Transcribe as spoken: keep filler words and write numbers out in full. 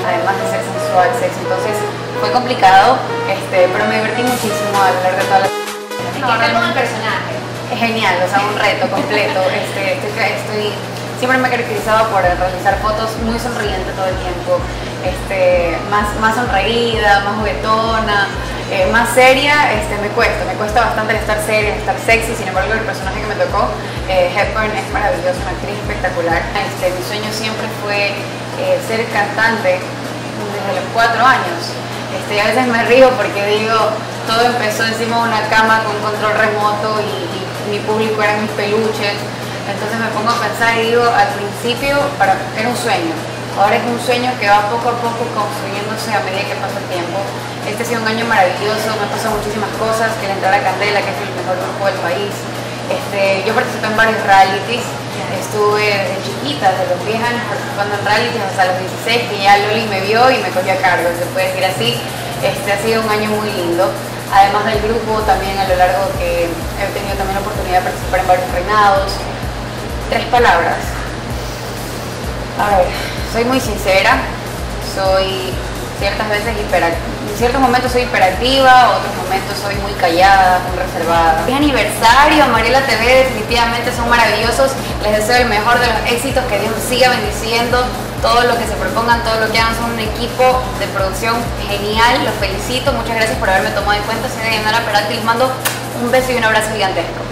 además de ser sensual, sexy. Entonces fue complicado, este, pero me divertí muchísimo a lo largo de toda la... ¿Qué tal con el personaje? Es genial, o sea, un reto completo. Este, estoy, estoy, siempre me he caracterizado por realizar fotos muy sonriente todo el tiempo, este, más, más sonreída, más juguetona, eh, más seria. Este, me cuesta, me cuesta bastante el estar seria, estar sexy. Sin embargo, el personaje que me tocó, eh, Hepburn, es maravilloso, una actriz espectacular. Este, mi sueño siempre fue eh, ser cantante desde los cuatro años. Este, y a veces me río porque digo, todo empezó encima de una cama con control remoto y, y mi público eran mis peluches. Entonces me pongo a pensar y digo, al principio para, era un sueño, ahora es un sueño que va poco a poco construyéndose a medida que pasa el tiempo. Este ha sido un año maravilloso, me han pasado muchísimas cosas, que el entrar a Candela, que es el mejor grupo del país. Este, yo participé en varios realities, estuve desde chiquita, desde los diez años participando en realities hasta los dieciséis, que ya Loli me vio y me cogió a cargo, se puede decir así. Este ha sido un año muy lindo. Además del grupo, también a lo largo que he tenido también la oportunidad de participar en varios reinados. Tres palabras. A ver, soy muy sincera, soy ciertas veces hiperactiva. En ciertos momentos soy hiperactiva, otros momentos soy muy callada, muy reservada. Es aniversario, Mariela T V, definitivamente son maravillosos. Les deseo el mejor de los éxitos, que Dios siga bendiciendo todo lo que se propongan, todo lo que hagan. Son un equipo de producción genial, los felicito, muchas gracias por haberme tomado en cuenta. Soy Dayanara Peralta y les mando un beso y un abrazo gigantesco.